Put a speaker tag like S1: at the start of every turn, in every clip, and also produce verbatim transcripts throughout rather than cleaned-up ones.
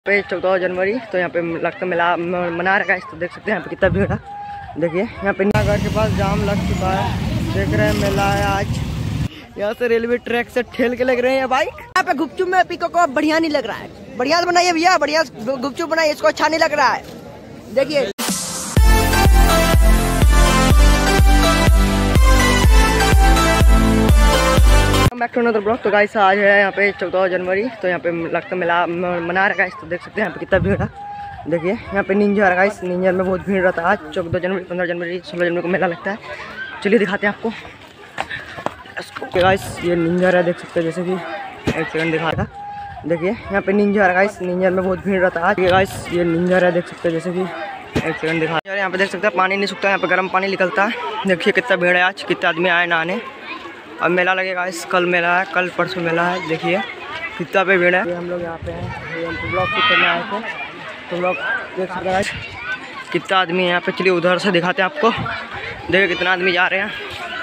S1: पे चौदह जनवरी तो यहाँ पे लगता मेला मना रखा है। तो देख सकते हैं यहाँ पे कितना भीड़ है। देखिए यहाँ पे घर के पास जाम लग चुका है। देख रहे हैं मेला है आज। यहाँ से रेलवे ट्रैक से ठेल के लग रहे हैं बाइक। यहाँ पे गुपचुप में पीको को बढ़िया नहीं लग रहा है। बढ़िया बनाइए भैया, बढ़िया गुपचुप बनाइए, इसको अच्छा नहीं लग रहा है। देखिए बैक टू अनदर ब्लॉग। तो गाइस आज है यहाँ पे चौदह जनवरी तो यहाँ पे लगता मेला मना रखा है। तो देख सकते हैं यहाँ पे कितना भीड़ है। देखिए यहाँ पे निंजा है गाइस, निंजर में बहुत भीड़ रहता है। आज चौदह जनवरी, पंद्रह जनवरी, सोलह जनवरी को मेला लगता है। चलिए दिखाते हैं आपको। गाइस ये निंजर है, देख सकते हैं। जैसे कि एक सेकंड दिखा रहा। देखिए यहाँ पे निंजा है गाइस, निंजर में बहुत भीड़ रहता है। आज गाइस ये निंजर है, देख सकते हैं। जैसे कि एक सेकंड दिखा रहा। यहाँ पे देख सकते हैं पानी नहीं सूखता है, यहाँ पे गर्म पानी निकलता है। देखिए कितना भीड़ है आज, कितने आदमी आए नहाने। अब मेला लगेगा इस, कल मेला है, कल परसों मेला है। देखिए कितना पे भीड़ है। हम लोग यहाँ पे हैं, हम ब्लॉग शूट करने आए थे। तो लोग देख सकते हैं कितना आदमी है यहाँ पे। चलिए उधर से दिखाते हैं आपको। देखिए कितना आदमी जा रहे हैं,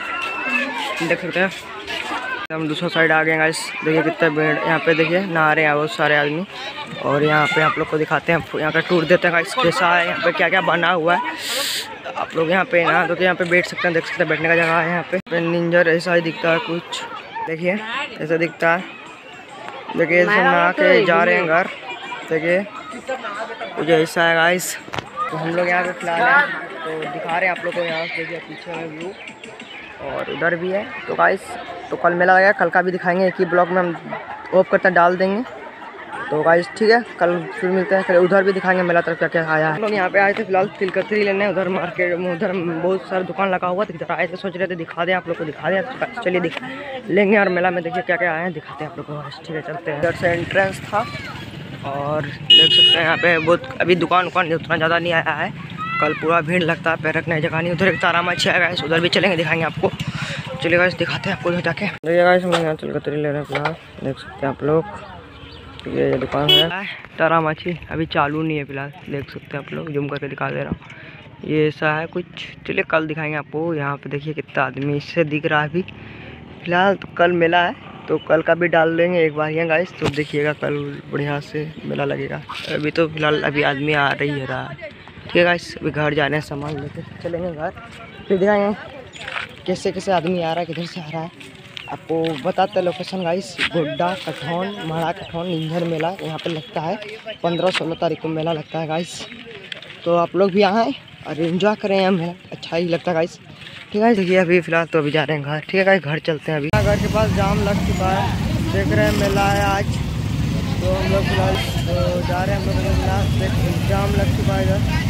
S1: देख सकते हैं। हम दूसरा साइड आ गए हैं गाइस। देखिए कितना भीड़ यहाँ पे। देखिए नहा रहे हैं बहुत सारे आदमी। और यहाँ पे आप लोग को दिखाते हैं, यहाँ का टूर देते हैं गाइस कैसा है, यहाँ पे क्या क्या बना हुआ है। आप लोग यहाँ पे ना तो यहाँ पे बैठ सकते हैं, देख सकते हैं बैठने का जगह है यहाँ पे। निंजर ऐसा ही दिखता है कुछ, देखिए ऐसा दिखता है। देखिए ऐसे नहा के जा रहे हैं घर। देखिए कुछ ऐसा है गाइस। तो हम लोग यहाँ पे फिलहाल हैं तो दिखा रहे हैं आप लोग को। यहाँ से देखिए पीछे में व्यू और उधर भी है। तो गाइस तो कल मेला लगेगा, कल का भी दिखाएंगे। एक ही ब्लॉग में हम ऑफ करते डाल देंगे। तो गाइस ठीक है, कल फिर मिलते हैं। फिर उधर भी दिखाएंगे मेला तरफ क्या क्या आया है। हम लोग यहाँ पे आए थे फिलहाल तिलकतरी लेने। उधर मार्केट में उधर बहुत सारा दुकान लगा हुआ था। इधर आए थे, सोच रहे थे दिखा दें आप लोग को, दिखा दें। चलिए दिखा लेंगे। और मेला में देखिए क्या क्या आए हैं, दिखाते हैं आप लोग को। ठीक है चलते हैं। इधर से एंट्रेंस था और देख सकते हैं यहाँ पे बहुत अभी दुकान उकान उतना ज़्यादा नहीं आया है। कल पूरा भीड़ लगता है, पैर रखने जगह नहीं। उधर एक तारा माछी आएगा, उधर भी चलेंगे, दिखाएंगे आपको। चलिए गाइस दिखाते हैं आपको उधर जाके। देखिए गाइस हम लोग यहाँ तिलकतरी ले रहे हैं फिलहाल, देख सकते हैं आप लोग। ये दुकान है तारा माछी, अभी चालू नहीं है फिलहाल, देख सकते हैं आप लोग। जूम करके दिखा दे रहा हूँ। ये ऐसा है कुछ। चलिए कल दिखाएंगे आपको। यहाँ पे देखिए कितना आदमी इससे दिख रहा है अभी फिलहाल। तो कल मेला है तो कल का भी डाल देंगे एक बार यहाँ गाइस। तो देखिएगा कल बढ़िया से मेला लगेगा। अभी तो फिलहाल अभी आदमी आ रही है रहा है। ठीक है गाइस, अभी घर जाने हैं, सामान लेके चलेंगे घर। फिर दिखाएंगे कैसे कैसे आदमी आ रहा है, किधर से आ रहा है आपको बताते। लोकेशन गाइस गोड्डा कठौन, महाड़ा कठौन निंजर मेला यहाँ पे लगता है। पंद्रह सोलह तारीख को मेला लगता है गाइस। तो आप लोग भी यहाँ आए और एंजॉय करें। यहाँ मेला अच्छा ही लगता है गाइस। ठीक है देखिए अभी फिलहाल तो अभी जा रहे हैं घर। ठीक है गाइस घर चलते हैं। अभी घर के पास जाम लग चुका है, देख रहे हैं मेला है आज। तो हम लोग फिलहाल तो जा रहे हैं हम लोग मेला। जाम लग चुका है इधर,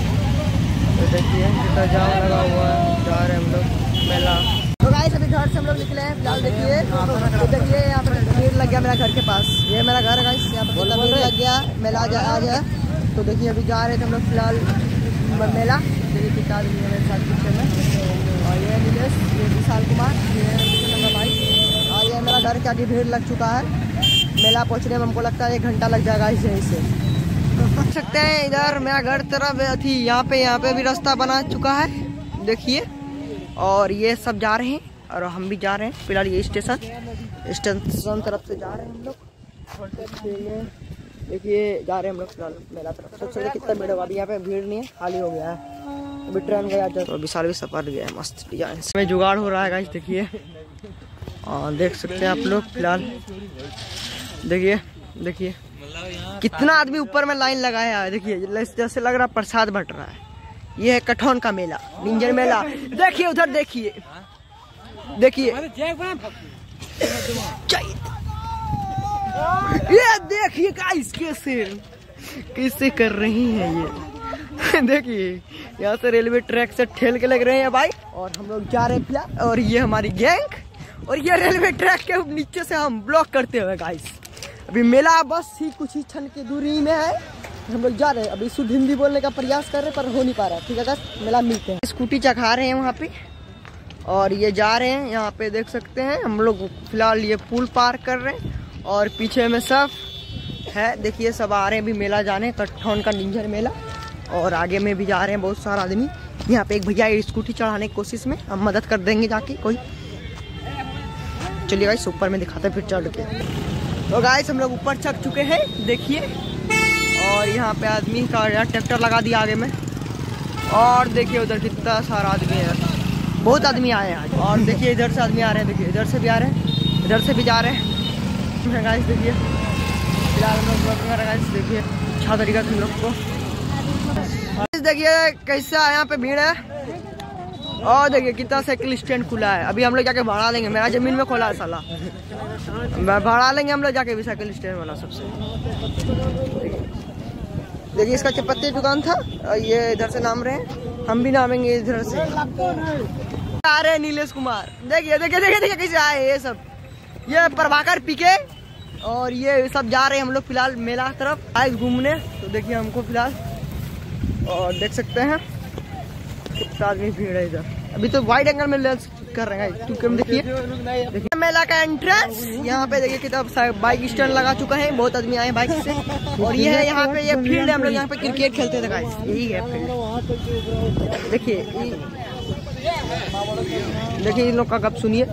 S1: तो देखिए कितना जाम लगा हुआ है। जा रहे हैं हम लोग मेला। तो गाइस अभी घर से हम लोग निकले हैं फिलहाल। देखिए तो देखिए यहाँ पर भीड़ लग गया मेरा घर के पास। ये मेरा घर है गाइस, यहाँ पर कितना भीड़ लग गया मेला आज है। तो देखिए अभी जा रहे थे हम लोग फिलहाल मेला। देखिए कितना आदमी है मेरे साथ पीछे में। और ये नीलेश, ये विशाल कुमार, ये भाई। और ये मेरा घर के आगे भीड़ लग चुका है। मेला पहुँचने में हमको लगता है एक घंटा लग जाएगा इस यहीं से। देख सकते हैं इधर मेरा घर तरफ थी, यहाँ पे यहाँ पे भी रास्ता बना चुका है देखिए। और ये सब जा रहे हैं और हम भी जा रहे हैं फिलहाल। ये स्टेशन स्टेशन तरफ से जा रहे हैं हम लोग। देखिए जा रहे हैं हम लोग फिलहाल मेला तरफ। सबसे कितना भीड़ होगा, अभी यहाँ पे भीड़ नहीं है, खाली हो गया है। अभी ट्रेन गया तो विशाल भी सफर गया है मस्त डिजाइन में। जुगाड़ हो रहा है गाइस देखिए। और देख सकते हैं आप लोग फिलहाल। देखिए देखिए कितना आदमी ऊपर में लाइन लगाया है। देखिए जैसे लग रहा है प्रसाद बंट रहा है। ये है कठौन का मेला, निंजर मेला। देखिए उधर देखिए, देखिए ये देखिए गाइस कैसे कैसे कर रही हैं ये। देखिए यहाँ से रेलवे ट्रैक से ठेल के लग रहे हैं भाई। और हम लोग जा रहे हैं फिलहाल। और ये हमारी गैंग। और ये रेलवे ट्रैक के नीचे से हम ब्लॉक करते हुए गाइस। अभी मेला बस ही कुछ ही क्षण की दूरी में है, हम लोग जा रहे हैं। अभी शुद्ध हिंदी बोलने का प्रयास कर रहे हैं पर हो नहीं पा रहा है। ठीक है गाइस मेला मिलते हैं। स्कूटी चखा रहे हैं वहाँ पे और ये जा रहे हैं। यहाँ पे देख सकते हैं हम लोग फिलहाल ये पुल पार कर रहे हैं। और पीछे में सब है देखिए, सब आ रहे हैं भी मेला जाने, कठौन का निंजर मेला। और आगे में भी जा रहे हैं बहुत सारा आदमी। यहाँ पे एक भैया स्कूटी चढ़ाने की कोशिश में, हम मदद कर देंगे जाके कोई। चलिए गाइस ऊपर में दिखाते हैं फिर चढ़ के। तो गाइस हम लोग ऊपर चढ़ चुके हैं देखिए। यहाँ पे आदमी का यार ट्रैक्टर लगा दिया आगे में। और देखिए उधर कितना सारा आदमी है, बहुत आदमी आए हैं आज। और देखिए इधर से आदमी आ रहे हैं, देखिए इधर से भी आ रहे हैं, इधर से भी जा रहे हैं गाइस। देखिए फिलहाल हम लोग गाइस देखिए अच्छा तरीका से हम लोग को देखिए कैसा यहाँ पे भीड़ है। और देखिए कितना साइकिल स्टैंड खुला है, अभी हम लोग जाके भाड़ा लेंगे। मेरा जमीन में खोला है साला, भाड़ा लेंगे हम लोग जाके भी साइकिल स्टैंड वाला सबसे। देखिए इसका चपत्ती दुकान था, ये इधर से नाम रहे, हम भी नामेंगे इधर से। आ रहे हैं नीलेश कुमार, देखिए देखिए देखिए देखिए कैसे आए ये सब, ये प्रभाकर पीके और ये सब जा रहे हैं हम लोग फिलहाल मेला तरफ आए घूमने। तो देखिए हमको फिलहाल और देख सकते हैं कितना आदमी भीड़ है इधर। अभी तो वाइड एंगल में लेंस कर रहे हैं क्योंकि हम देखिए देखिए मेला का एंट्रेंस। यहाँ पे देखिए कितना बाइक स्टैंड लगा चुका है, बहुत आदमी आए बाइक से। और ये है यहाँ पे ये फील्ड है, हम लोग यहाँ पे क्रिकेट खेलते थे गाइस, यही है फील्ड। देखिए देखिए इन लोग का गप सुनिए।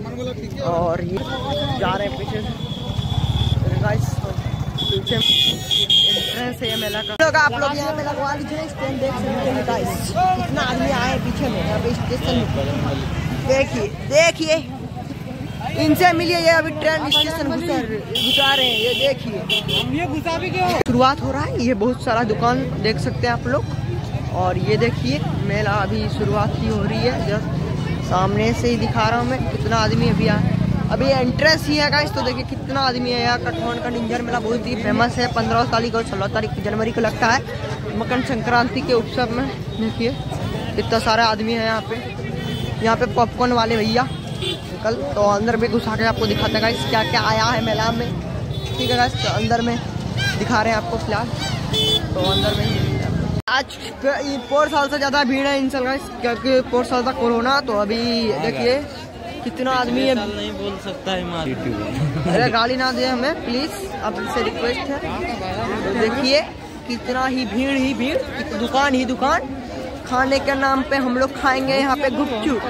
S1: और ये जा रहे हैं पीछे गाइस, पीछे एंट्रेंस है मेला का। लोग आप लोग यहाँ पे लगवा लीजिए स्टैंड, देख सकते हैं गाइस कितना आदमी आए पीछे में यहाँ पे स्टेशन में। देखिए देखिए इनसे मिलिए, ये अभी ट्रेन स्टेशन घुसा रहे हैं, ये देखिए शुरुआत हो रहा है। ये बहुत सारा दुकान देख सकते हैं आप लोग। और ये देखिए मेला अभी शुरुआत ही हो रही है, जस्ट सामने से ही दिखा रहा हूँ मैं कितना आदमी अभी आया। अभी एंट्रेंस ही है गाइस, तो देखिए कितना आदमी है यहाँ। कटवान का निंजर मेला बहुत ही फेमस है, पंद्रह तारीख और सोलह तारीख जनवरी को लगता है मकर संक्रांति के उत्सव में। देखिए कितना सारा आदमी है यहाँ पे। यहाँ पे पॉपकॉर्न वाले भैया कल तो अंदर में घुसा के आपको दिखाते हैं गाइस क्या क्या आया है मेला में। ठीक है गाइस, तो अंदर में दिखा रहे हैं आपको फिलहाल, तो अंदर में आज पोर साल से ज़्यादा भीड़ है इन साल गाइस, क्योंकि पोर साल था कोरोना। तो अभी देखिए कितना आदमी है,
S2: नहीं बोल सकता है।
S1: अरे गाली ना दे हमें प्लीज, आपसे रिक्वेस्ट है। तो देखिए कितना ही भीड़ ही भीड़, दुकान ही दुकान। खाने के नाम पे हम लोग खाएंगे यहाँ पे गुपचुप।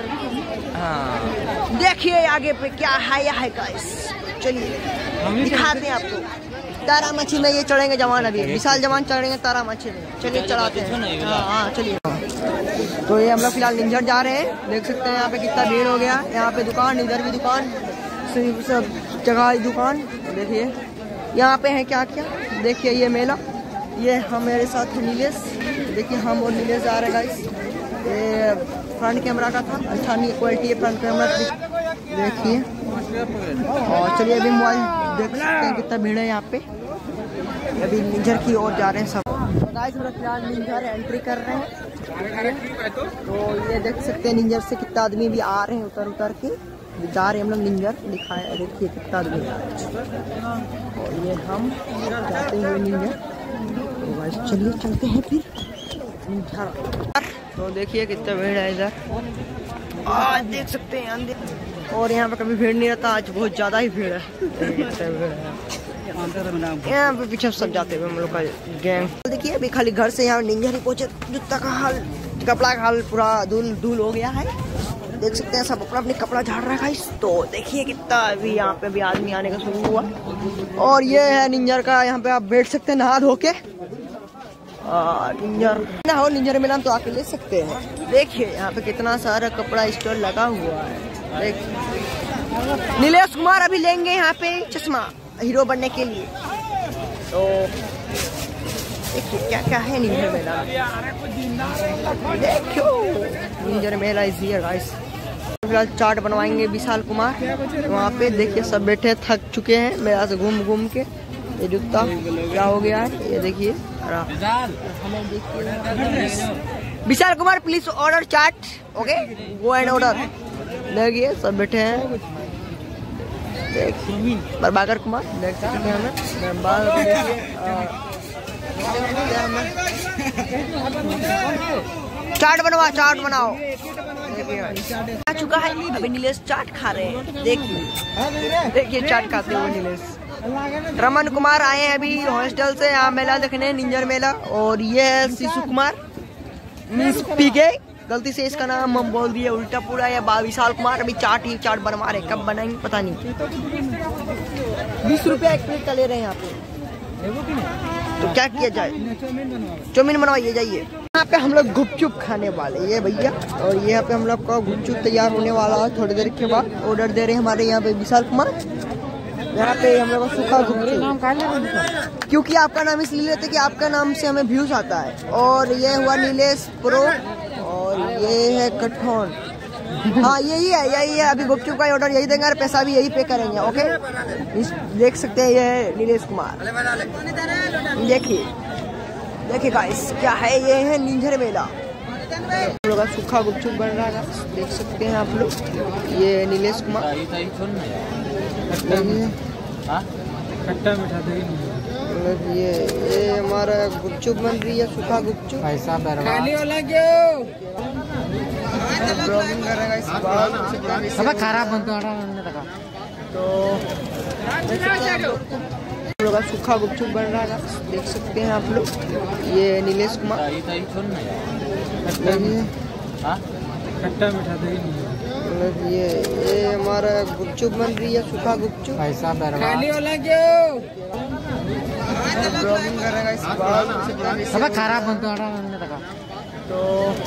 S1: हाँ देखिए आगे पे क्या है है गाइस, चलिए दिखाते हैं आपको। तारा मछली में ये चढ़ेंगे जवान, अभी विशाल जवान चढ़ेंगे तारा मछली में, चलिए चढ़ाते हैं। हाँ चलिए। तो ये हम लोग फिलहाल निंजर जा रहे हैं, देख सकते हैं यहाँ पे कितना भीड़ हो गया। यहाँ पे दुकान, इधर भी दुकान, सब जगह दुकान। देखिए यहाँ पे है क्या क्या, देखिए ये मेला। ये हमारे साथ है नीलेश, देखिए हम और नीलेश जा रहे हैं गाइस। ये फ्रंट कैमरा का था, अच्छा नहीं क्वालिटी है फ्रंट कैमरा, देखिए। और चलिए अभी मोबाइल देख सकते हैं कितना भीड़ है यहाँ पे। अभी निंजर की ओर जा रहे हैं सब गाइस। हम लोग फिलहाल निंजर एंट्री कर रहे हैं। तो ये देख सकते हैं निंजर से कितना आदमी भी आ रहे हैं, उतर उतर के जा रहे हैं हम लोग निंजर दिखाए। देखिए कितना आदमी आ रहे हैं। और ये हम जाते हुए निंजर, तो गाइस चलिए चलते हैं फिर निंजर। तो देखिए कितना भीड़ है इधर, आज देख सकते हैं अंदर। और यहाँ पे कभी भीड़ नहीं रहता, आज बहुत ज़्यादा ही भीड़ है। यहाँ पे पीछे सब जाते हुए हम लोग का गैंग। देखिए अभी खाली घर से यहाँ निंजर ही पहुँचे, जूता का हाल, कपड़ा का हाल पूरा धूल धूल हो गया है। देख सकते हैं सब अपना अपने कपड़ा झाड़ रहा है। तो देखिए कितना अभी यहाँ पे भी आदमी आने का शुरू हुआ। और ये है निंजर का, यहाँ पे आप बैठ सकते हैं नहा धो के। निंजर ना हो निंजर मेला तो आके ले सकते हैं। देखिए यहाँ पे कितना सारा कपड़ा स्टोर लगा हुआ है। देखिए नीलेश कुमार अभी लेंगे यहाँ पे चश्मा हीरो बनने के लिए। तो देखिए क्या क्या है निंजर मेला, देखो निंजर मेला इज हियर गाइस। फिलहाल चाट बनवाएंगे विशाल कुमार वहाँ पे। देखिए सब बैठे थक चुके हैं मेला से घूम घूम के। ये जूता क्या हो गया है ये देखिए। Vishal Kumar please order chaat, okay go and order. देखिए सब बैठे हैं। प्रभाकर कुमार देख सकते हैं हमें बाल। चाट बनवा, चाट बनाओ। आ चुका है अभी नीलेश चाट खा रहे हैं। देखिए देखिए चाट खाते हुए नीलेश। रमन कुमार आए हैं अभी हॉस्टल से यहाँ मेला देखने, निंजर मेला। और ये है शिशु कुमार मीन्स पीके, गलती से इसका नाम हम बोल दिए उल्टा पूरा। या विशाल कुमार अभी चाट ही चाट बनवा रहे, कब बनाएंगे पता नहीं। बीस रुपया एक प्लेट का ले रहे हैं यहाँ पे। तो क्या किया जाए, चाउमीन बनवाइए जाइए। यहाँ पे हम लोग गुपचुप खाने वाले ये भैया, और यहाँ पे हम लोग का गुपचुप तैयार होने वाला है थोड़ी देर के बाद। ऑर्डर दे रहे हैं हमारे यहाँ पे विशाल कुमार। यहाँ पे हम लोग का सूखा गुपचुप, क्योंकि आपका नाम इसलिए लेते कि आपका नाम से हमें व्यूज आता है। और ये हुआ नीलेश प्रो, और ये है कठौन। हाँ यही है, यही है। अभी गुपचुप का ऑर्डर यही देंगे और पैसा भी यही पे करेंगे। ओके, इस देख सकते हैं, ये है नीलेश कुमार। देखिए देखिए गाइस क्या है, ये है निंजर मेला। हम लोग का सूखा गुपचुप बन रहा है, देख सकते हैं आप लोग। ये नीलेश कुमार,
S2: खट्टा मीठा दही।
S1: ये ये हमारा गुपचुप बन रही है, सूखा गुपचुप।
S2: पैसा खाने वाला क्यों
S1: ब्लॉगिंग कर रहा है इस बार,
S2: सब खराब बनता है।
S1: तो हम लोग का सूखा गुपचुप बन रहा है, देख सकते हैं आप लोग। ये नीलेश कुमार,
S2: खट्टा मीठा दही।
S1: ये ये हमारा गुपचुप बन रही है, सूखा गुपचुप।
S2: पैसा खाने वाला क्यों
S1: ब्लॉगिंग कर रहा है इस बार,
S2: सब खराब बनता है।
S1: तो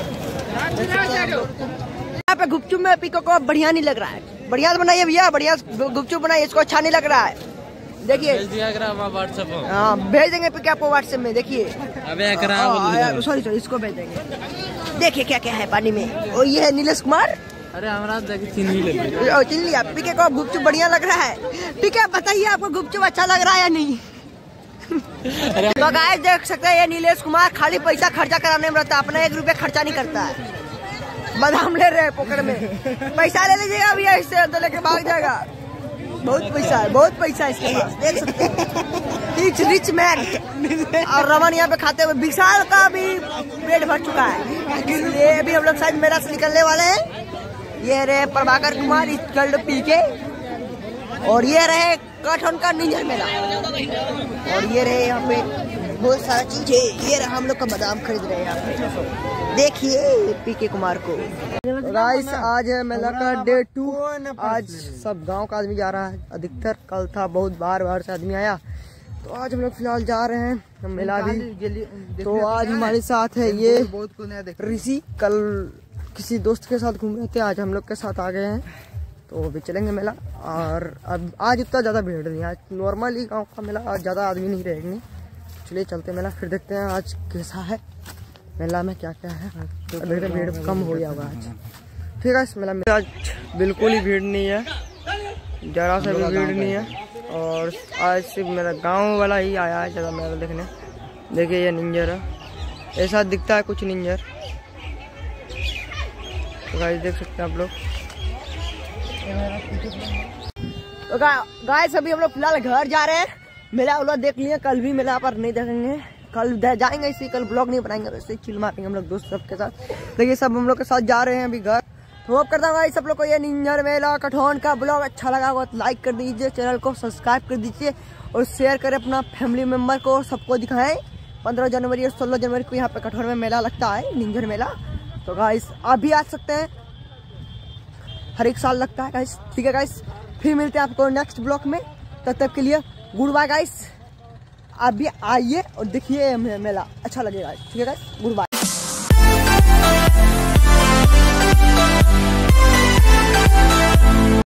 S1: यहाँ पे गुपचुप में पीको को बढ़िया नहीं लग रहा है। बढ़िया बनाइए भैया, बढ़िया गुपचुप बनाइए, इसको अच्छा नहीं लग रहा है। देखिए
S2: व्हाट्सएप,
S1: हाँ भेज देंगे पीके आपको व्हाट्सएप में। देखिए
S2: अबे
S1: सॉरी सॉरी इसको भेज देंगे। देखिए क्या क्या है पानी में। और ये है नीलेश कुमार।
S2: अरे हमारा चिन्ह ले
S1: चिन्ह लिया। पीके को गुपचुप बढ़िया लग रहा है। पीके बताइए आपको गुपचुप अच्छा लग रहा है या नहीं। तो गाइस देख सकते हैं, ये नीलेश कुमार खाली पैसा खर्चा कराने में रहता है, अपना एक रुपया खर्चा नहीं करता है। बादाम ले रहे हैं पॉकेट में, पैसा ले लीजिएगा भैया, इससे तो लेके भाग जाएगा। बहुत पैसा है, बहुत पैसा है इसके पास, देख सकते हैं। Rich rich man. और रमन यहाँ पे खाते हुए विशाल का भी पेट भर चुका है। ये अभी हम लोग शायद मेला से निकलने वाले हैं। ये रहे प्रभाकर कुमार स्कल्ड पीके, और ये रहे कठौन का निंजर मेला, और ये रहे यहाँ पे बहुत सारी चीजें। ये रहा हम लोग का बादाम खरीद रहे हैं यहाँ पे, देखिए पीके कुमार को। गाइस आज है मेला का डे टू। आज सब गांव का आदमी जा रहा है, अधिकतर कल था बहुत बाहर बाहर से आदमी आया, तो आज हम लोग फिलहाल जा रहे हैं मेला भी। तो आज हमारे साथ है ये ऋषि, कल किसी दोस्त के साथ घूम रहे थे, आज हम लोग के साथ आ गए हैं, तो अभी चलेंगे मेला। और अब आज इतना ज़्यादा भीड़ नहीं है, आज नॉर्मली गांव का मेला, आज ज़्यादा आदमी नहीं रहेंगे। चलिए चलते मेला, फिर देखते हैं आज कैसा है मेला में, क्या क्या है। भीड़ भीड़ कम हो गया होगा आज। ठीक है, इस मेला में आज बिल्कुल ही भीड़ नहीं है, ज़रा सा भी भीड़ नहीं है। और आज सिर्फ मेरा गाँव वाला ही आया है ज़्यादा मेला देखने। देखिए ये निंजर है, ऐसा दिखता है कुछ निंजर। तो गाइस देख सकते हैं आप लोग। तो गाइस अभी हम लोग फिलहाल घर जा रहे हैं। मेला उला देख लिए, कल भी मेला पर नहीं देखेंगे, कल जाएंगे इसी, कल ब्लॉग नहीं बनाएंगे, वैसे चिल मारेंगे हम लोग दोस्त सबके साथ। देखिए सब हम लोग के साथ जा रहे हैं अभी घर। तो होप करता हूँ गाइस सब लोग को ये निंजर मेला कठौन का ब्लॉग अच्छा लगा होगा तो लाइक कर दीजिए, चैनल को सब्सक्राइब कर दीजिए और शेयर करें अपना फैमिली मेम्बर को, सबको दिखाएं। पंद्रह जनवरी और सोलह जनवरी को यहाँ पे कठौन में मेला लगता है, निंजर मेला। तो गाइस आप भी आ सकते हैं, हर एक साल लगता है गाइस। ठीक है गाइस, फिर मिलते हैं आपको नेक्स्ट ब्लॉग में, तब तक के लिए गुड बाय गाइस। आप भी आइए और देखिए मेला, अच्छा लगेगा। ठीक है गाइस, गुड बाय।